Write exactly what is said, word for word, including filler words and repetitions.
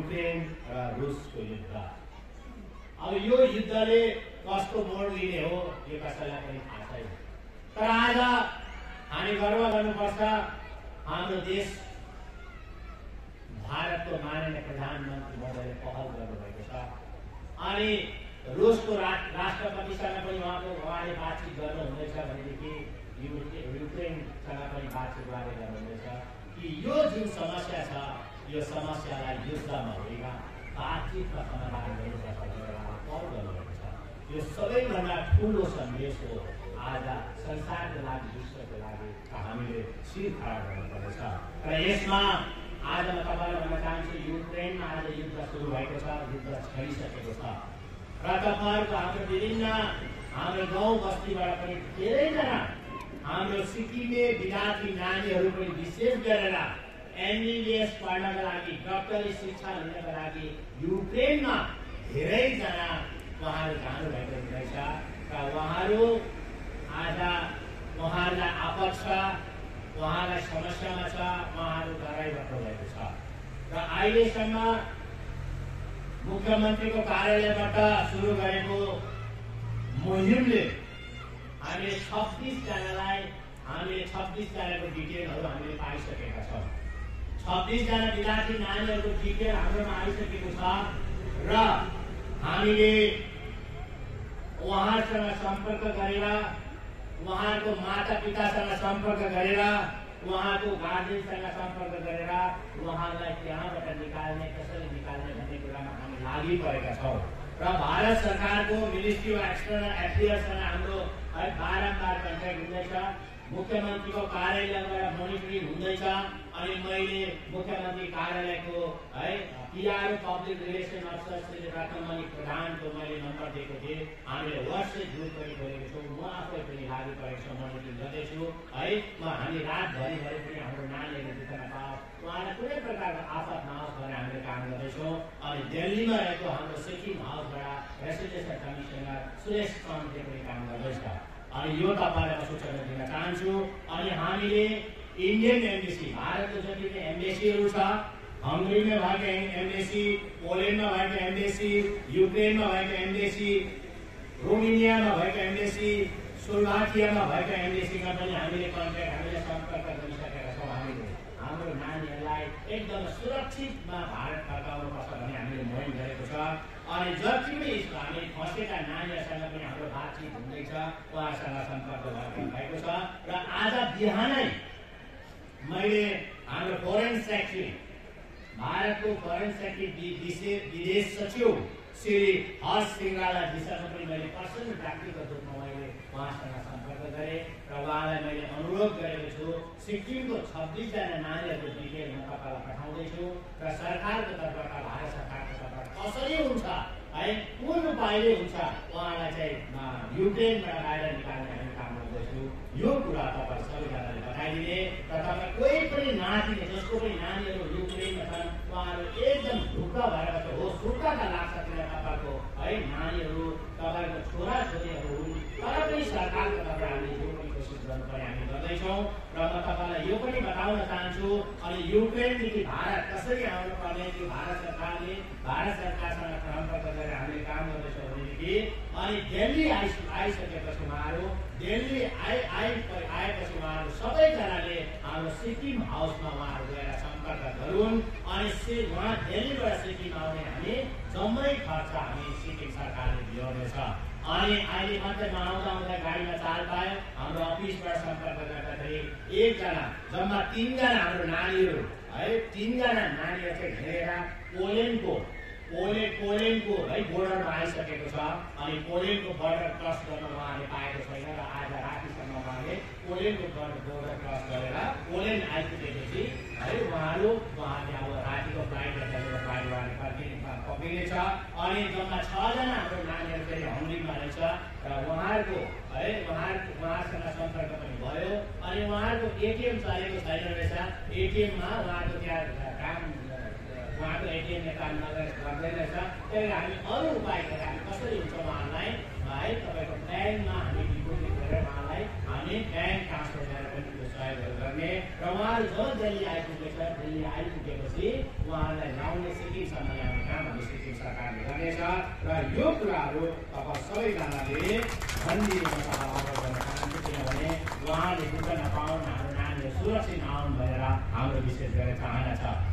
Ukraine र रुसको युद्ध। अब यो युद्धले कस्तो मोड लिने हो यो कसैलाई पनि थाहा छैन। तर आज हामी गर्व गर्नुपर्छ, हाम्रो देश भारतको माननीय प्रधानमन्त्री महोदयले पहल गर्नुभएको छ अनि रुसको राष्ट्रपतिसँग पनि उहाँको उहाँले बातचित गर्नुहुँदैछ भनेदेखि युक्रेनसँग पनि बातचित उहाँले गर्नुहुँदैछ कि यो जुन समस्या छ यो समस्यालाई युद्धमा होइन बातचितमा समाधान गर्नुपर्छ भनेर उहाँले पहल गर्नुभएको छ। यो सबैभन्दा ठुलो सन्देश हो आज संसारको लागि विश्वको लागि हामीले शिर खडा गर्नुपर्नेछ। र यसमा आज म तपाईँलाई भन्न चाहन्छु युक्रेनमा आज युद्ध सुरु भएको छ, युद्ध छरिसकेको छ र तपाईँहरूको हाम्रो विभिन्न हाम्रो गाउँ बस्तीबाट पनि धेरैजना हाम्रो सिक्किमे विद्यार्थी नानीहरू पनि विशेष गरेर एमबिबिएस पढ्नका लागि डक्टरी शिक्षा लिनका लागि युक्रेनमा धेरैजना उहाँहरू जानुभएको रहेछ र उहाँहरू आज उहाँहरूलाई आपद छ, उहाँलाई समस्यामा छ, उहाँहरू गराइबाट भएको छ र अहिलेसम्म मुख्यमन्त्रीको कार्यालयबाट सुरु गरेको मुहिमले हामीले छब्बिसजनालाई हामीले छब्बिसजनाको डिटेलहरू हामीले पाइसकेका छौँ। छब्बिसजना विद्यार्थी नानीहरूको डिटेल हाम्रोमा आइसकेको छ र हामीले उहाँसँग सम्पर्क गरेर उहाँको माता पितासँग सम्पर्क गरेर उहाँको गार्जियनसँग सम्पर्क गरेर उहाँलाई त्यहाँबाट निकाल्ने कसरी निकाल्ने भन्ने कुरामा हामी लागि परेका छौँ र भारत सरकारको मिनिस्ट्री अफ एक्सटर्नल एफेयर्ससँग हाम्रो है बारम्बार कन्ट्याक्ट हुँदैछ, मुख्यमन्त्रीको कार्यालयबाट मोनिटरिङ हुँदैछ अनि मैले मुख्यमन्त्री कार्यालयको है PRO public relation officer Shri Ratnamani प्रधानको मैले नम्बर दिएको थिएँ। हामीले व्हाट्सएप ग्रुप पनि खोलेको छौँ, म आफै पनि लागि परेको छु, मोनिटरिङ गर्दैछु है। म हामी रातभरिभरि पनि हाम्रो नानीहरू दुःख नपाओस्, उहाँलाई कुनै प्रकारको आफत नहोस् भनेर हामीले काम गर्दैछौँ। अनि दिल्लीमा रहेको हाम्रो सिक्किम हाउसबाट रेसिडेन्सियल कमिसनर सुरेश कमले पनि काम गर्दैछ अनि यो तपाईँलाई म सूचना दिन चाहन्छु। अनि हामीले इन्डियन एम्बेसी भारतको जति पनि एम्बेसीहरू छ, हङ्गरीमा भएको एम्बेसी, पोल्यान्डमा भएको एम्बेसी, युक्रेनमा भएको एम्बेसी, रोमानियामा भएको एम्बेसी, स्लोभाकियामा भएको एम्बेसीमा पनि हामीले कन्ट्याक्ट हामीले सम्पर्क गरिसकेका छौँ। हामीले हाम्रो नानीहरूलाई एकदम सुरक्षितमा भारत फर्काउनुपर्छ भन्ने हामीले मुहिम गरेको छ अनि जति पनि हामी फँसेका नानीहरूसँग पनि हाम्रो बातचित हुँदैछ, उहाँसँग सम्पर्क भएको छ। र आज बिहानै मैले हाम्रो फोरेन सेक्रेटरी भारतको फोरेन सेक्रेटरी विदेश सचिव श्री हर्ष श्रृङ्गलाजीसँग पनि मैले पर्सनल व्यक्तिगत रूपमा मैले उहाँसँग सम्पर्क गरेँ र उहाँलाई मैले अनुरोध गरेको छु सिक्किमको छब्बिसजना नानीहरूको डिटेल म तपाईँलाई पठाउँदैछु र सरकारको तर्फबाट भारत सरकारको तर्फबाट कसरी हुन्छ है कुन उपायले हुन्छ उहाँलाई चाहिँ युक्रेनबाट बाहिर निकाल्ने हामी काम गर्दैछु। यो कुरा तपाईँ सबैजनाले बताइदिने र तपाईँ कोही पनि नातिले जसको पनि नानीहरू युक्रेनमा छन् उहाँहरू एकदम ढुक्क भएर बस्छ हो सुक्काका लाग्छ किन तपाईँको है नानीहरू तपाईँको छोरा छोरीहरू हुन् तर पनि सरकारको तर्फबाट हामीले यो पनि कोसिस गर्नुपर्ने हामी गर्दैछौँ। र म तपाईँलाई यो पनि बताउन चाहन्छु अनि युक्रेनदेखि भारत कसरी आउनु पर्ने त्यो भारत सरकारले भारत सरकारसँग सम्पर्क गरेर हामीले काम गर्दैछौँ भनेदेखि अनि दिल्ली आइ आइसकेपछि उहाँहरू दिल्ली आइ आइ आएपछि उहाँहरू सबैजनाले हाम्रो सिक्किम हाउसमा उहाँहरू गएर सम्पर्क गरून् अनि उहाँ दिल्लीबाट सिक्किम आउने हामी जम्मै खर्च हामी सिक्किम सरकारले दिइरहेछ। अनि अहिले मात्रै आउँदा आउँदा गाडीमा चाल पायो हाम्रो अफिसबाट सम्पर्क गर्दाखेरि एकजना जम्मा तिनजना हाम्रो नानीहरू है तिनजना नानीहरू चाहिँ हेरेर पोल्यान्डको पोल्यान्ड पोल्यान्डको है बोर्डरमा आइसकेको छ अनि पोल्यान्डको बोर्डर क्रस गर्न उहाँले पाएको छैन र आज रातिसम्म उहाँले पोल्यान्डको बोर्डर क्रस गरेर पोल्यान्ड आइपुगेपछि है उहाँहरू उहाँले अब रातिको फ्लाइट फ्लाइट उहाँले फर्किने पक्रिनेछ अनि जम्मा छजना हाम्रो नानीहरू चाहिँ हङ्गरीमा रहेछ र उहाँहरूको है उहाँहरूको उहाँसँग सम्पर्क पनि भयो अनि उहाँहरूको एटिएम चलेको छैन रहेछ, एटिएममा उहाँको त्यहाँ काम उहाँको एटिएमले काम नगरेर गर्दैन रहेछ। त्यही हामी अरू उपाय गरेर हामी कसरी हुन्छ उहाँहरूलाई है तपाईँको ब्याङ्कमा हामी डिपोजिट गरेर उहाँलाई हामी हामी ब्याङ्क ट्रान्सफर पनि त्यो सहयोगहरू गर्ने र उहाँहरू जब दिल्ली आइपुगेछ दिल्ली आइपुगेपछि उहाँहरूलाई ल्याउने सिक्किमसम्म ल्याउने काम हाम्रो सिक्किम सरकारले गर्नेछ र यो कुराहरू अब सबैजनाले भनिदिनु अगाडि गर्न चाहन्छु किनभने उहाँले बुझ्न नपाउन् हाम्रो नानीहरू सुरक्षित आउन् भनेर हाम्रो विशेष गरेर चाहना छ।